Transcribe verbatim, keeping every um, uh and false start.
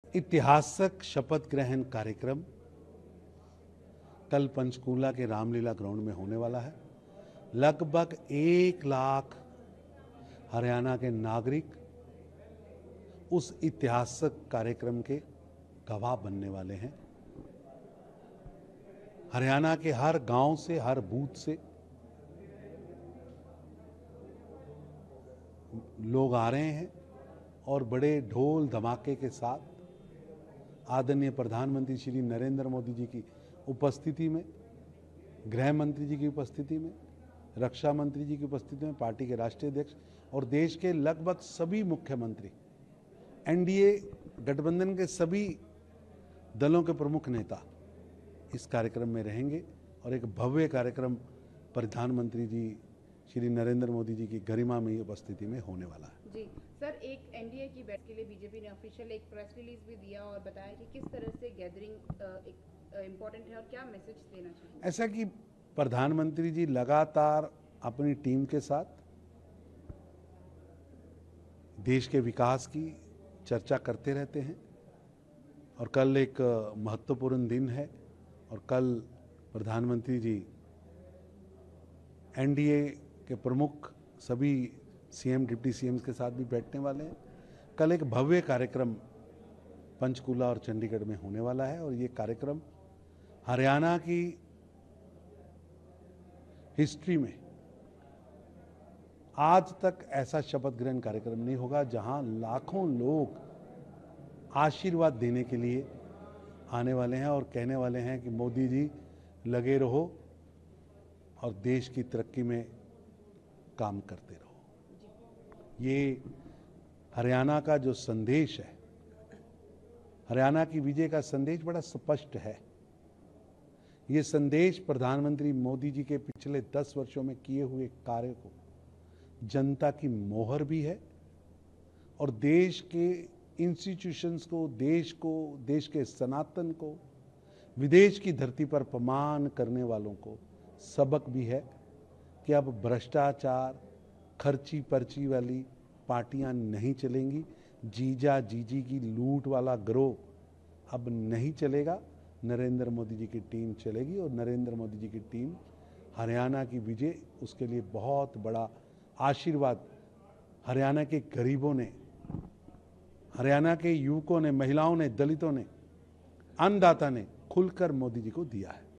ऐतिहासिक शपथ ग्रहण कार्यक्रम कल पंचकूला के रामलीला ग्राउंड में होने वाला है। लगभग एक लाख हरियाणा के नागरिक उस ऐतिहासिक कार्यक्रम के गवाह बनने वाले हैं। हरियाणा के हर गांव से, हर बूथ से लोग आ रहे हैं और बड़े ढोल धमाके के साथ आदरणीय प्रधानमंत्री श्री नरेंद्र मोदी जी की उपस्थिति में, गृह मंत्री जी की उपस्थिति में, रक्षा मंत्री जी की उपस्थिति में, पार्टी के राष्ट्रीय अध्यक्ष और देश के लगभग सभी मुख्यमंत्री, एनडीए गठबंधन के सभी दलों के प्रमुख नेता इस कार्यक्रम में रहेंगे और एक भव्य कार्यक्रम प्रधानमंत्री जी श्री नरेंद्र मोदी जी की गरिमामयी उपस्थिति में होने वाला है। जी सर, एक एनडीए की बैठक के लिए बीजेपी ने ऑफिशियल एक प्रेस रिलीज भी दिया और बताया कि किस तरह से गैदरिंग एक इम्पोर्टेंट है और क्या मैसेज देना चाहिए। ऐसा कि प्रधानमंत्री जी लगातार अपनी टीम के साथ देश के विकास की चर्चा करते रहते हैं और कल एक महत्वपूर्ण दिन है और कल प्रधानमंत्री जी एनडीए के प्रमुख सभी सीएम, डिप्टी सीएम के साथ भी बैठने वाले हैं। कल एक भव्य कार्यक्रम पंचकूला और चंडीगढ़ में होने वाला है और ये कार्यक्रम हरियाणा की हिस्ट्री में आज तक ऐसा शपथ ग्रहण कार्यक्रम नहीं होगा जहां लाखों लोग आशीर्वाद देने के लिए आने वाले हैं और कहने वाले हैं कि मोदी जी लगे रहो और देश की तरक्की में काम करते रहो। ये हरियाणा का जो संदेश है, हरियाणा की विजय का संदेश बड़ा स्पष्ट है। ये संदेश प्रधानमंत्री मोदी जी के पिछले दस वर्षों में किए हुए कार्य को जनता की मोहर भी है और देश के इंस्टीट्यूशंस को, देश को, देश के सनातन को, विदेश की धरती पर अपमान करने वालों को सबक भी है कि अब भ्रष्टाचार, खर्ची पर्ची वाली पार्टियां नहीं चलेंगी। जीजा जीजी की लूट वाला गिरोह अब नहीं चलेगा। नरेंद्र मोदी जी की टीम चलेगी और नरेंद्र मोदी जी की टीम हरियाणा की विजय, उसके लिए बहुत बड़ा आशीर्वाद हरियाणा के गरीबों ने, हरियाणा के युवकों ने, महिलाओं ने, दलितों ने, अन्नदाता ने खुलकर मोदी जी को दिया है।